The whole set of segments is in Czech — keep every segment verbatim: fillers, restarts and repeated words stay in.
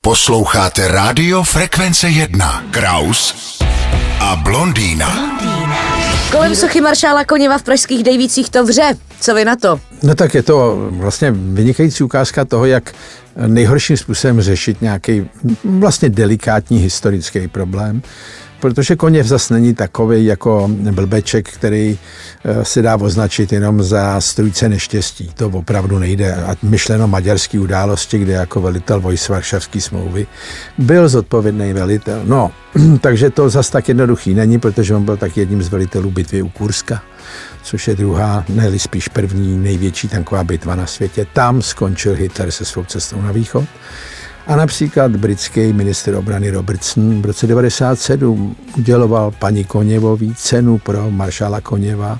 Posloucháte Rádio Frekvence jedna. Kraus a Blondýna. Kolem sochy maršála Koněva v pražských Dejvících to vře. Co vy na to? No tak je to vlastně vynikající ukázka toho, jak nejhorším způsobem řešit nějaký vlastně delikátní historický problém. Protože Koněv zas není takový jako blbeček, který se dá označit jenom za strůjce neštěstí. To opravdu nejde. A myšleno maďarský události, kde jako velitel vojsk Varšavské smlouvy byl zodpovědný velitel. No, takže to zas tak jednoduchý není, protože on byl tak jedním z velitelů bitvy u Kurska, což je druhá, ne spíš první největší tanková bitva na světě. Tam skončil Hitler se svou cestou na východ. A například britský ministr obrany Robertson v roce devadesát sedm uděloval paní Koněvový cenu pro maršála Koněva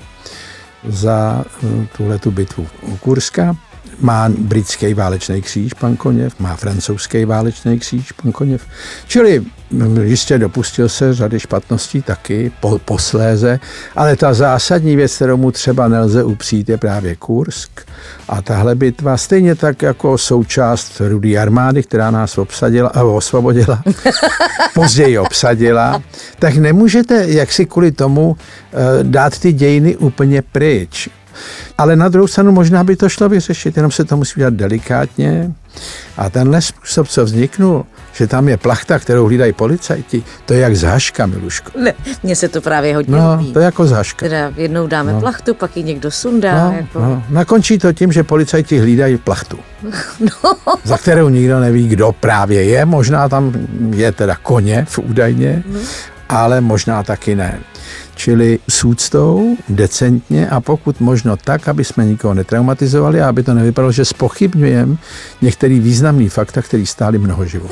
za tuhletu bitvu u Kurska. Má britský válečný kříž pan Koněv, má francouzský válečný kříž pan Koněv. Čili jistě dopustil se řady špatností taky po, posléze, ale ta zásadní věc, kterou mu třeba nelze upřít, je právě Kursk. A tahle bitva, stejně tak jako součást Rudé armády, která nás obsadila, a osvobodila, později obsadila, tak nemůžete jaksi kvůli tomu dát ty dějiny úplně pryč. Ale na druhou stranu možná by to šlo vyřešit, jenom se to musí udělat delikátně. A tenhle způsob, co vzniknul, že tam je plachta, kterou hlídají policajti, to je jak z haška, Miluško. Ne, mně se to právě hodně No, líbí. to je jako z haška. Teda jednou dáme no. plachtu, pak ji někdo sundá. No, jako... no. Nakončí to tím, že policajti hlídají plachtu, no. za kterou nikdo neví, kdo právě je. Možná tam je teda Koněv údajně, no. Ale možná taky ne. Čili s úctou, decentně a pokud možno tak, aby jsme nikoho netraumatizovali a aby to nevypadalo, že zpochybňujeme některý významný fakta, který stály mnoho životů.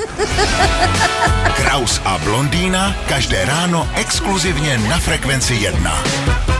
Kraus a Blondýna každé ráno exkluzivně na Frekvenci jedna.